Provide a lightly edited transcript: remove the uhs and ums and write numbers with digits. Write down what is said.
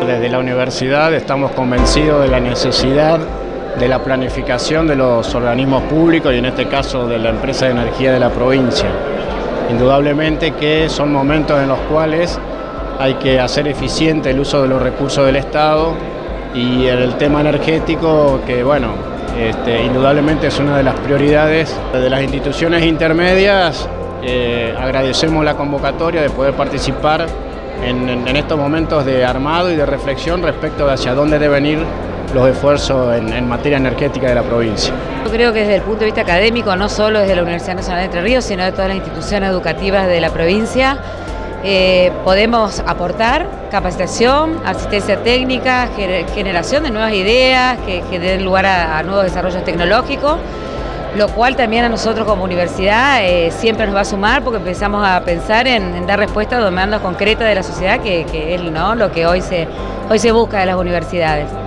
Desde la universidad estamos convencidos de la necesidad de la planificación de los organismos públicos y en este caso de la empresa de energía de la provincia. Indudablemente que son momentos en los cuales hay que hacer eficiente el uso de los recursos del Estado y el tema energético que indudablemente es una de las prioridades de las instituciones intermedias. Agradecemos la convocatoria de poder participar en estos momentos de armado y de reflexión respecto de hacia dónde deben ir los esfuerzos en materia energética de la provincia. Yo creo que desde el punto de vista académico, no solo desde la Universidad Nacional de Entre Ríos, sino de todas las instituciones educativas de la provincia, podemos aportar capacitación, asistencia técnica, generación de nuevas ideas que den lugar a nuevos desarrollos tecnológicos, lo cual también a nosotros como universidad siempre nos va a sumar porque empezamos a pensar en dar respuesta a demandas concretas de la sociedad, que es lo que hoy se busca de las universidades.